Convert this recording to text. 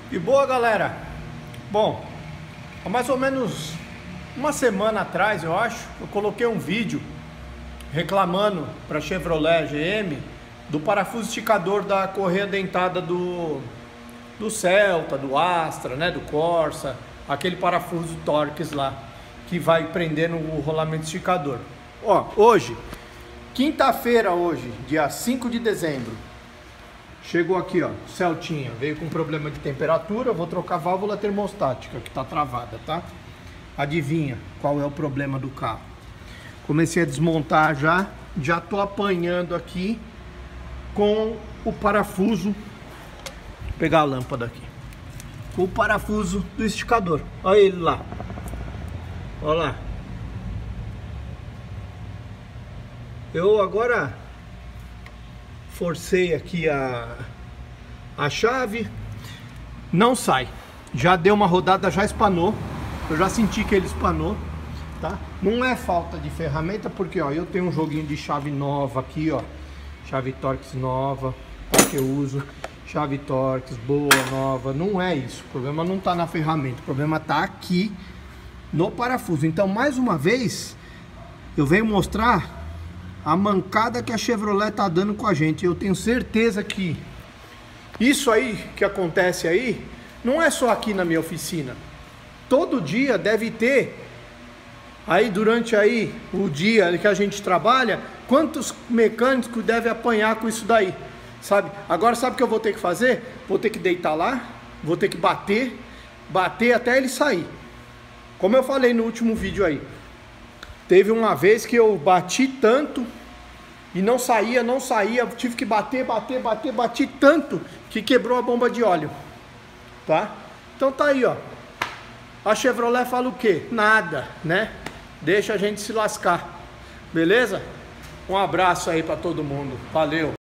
E boa, galera. Bom, há mais ou menos uma semana atrás, eu acho, eu coloquei um vídeo reclamando para Chevrolet GM do parafuso esticador da correia dentada do Celta, do Astra, né, do Corsa, aquele parafuso Torx lá que vai prender no rolamento esticador. Ó, hoje, quinta-feira hoje, dia 5 de dezembro, chegou aqui, ó, Celtinha, veio com problema de temperatura, eu vou trocar a válvula termostática que tá travada, tá? Adivinha qual é o problema do carro? Comecei a desmontar já tô apanhando aqui com o parafuso, vou pegar a lâmpada aqui, com o parafuso do esticador, olha ele lá, olha lá. Eu agora forcei aqui a chave, não sai, já deu uma rodada, já espanou, eu já senti que ele espanou, tá? Não é falta de ferramenta, porque ó, eu tenho um joguinho de chave nova aqui, ó, chave Torx nova, que eu uso, chave Torx boa, nova, não é isso, o problema não tá na ferramenta, o problema tá aqui no parafuso. Então, mais uma vez, eu venho mostrar a mancada que a Chevrolet tá dando com a gente. Eu tenho certeza que isso aí que acontece aí não é só aqui na minha oficina. Todo dia deve ter aí, durante aí o dia que a gente trabalha, quantos mecânicos devem apanhar com isso daí, sabe? Agora sabe o que eu vou ter que fazer? Vou ter que deitar lá, vou ter que bater até ele sair. Como eu falei no último vídeo aí, teve uma vez que eu bati tanto e não saía, tive que bati tanto que quebrou a bomba de óleo, tá? Então tá aí, ó. A Chevrolet fala o quê? Nada, né? Deixa a gente se lascar, beleza? Um abraço aí pra todo mundo, valeu!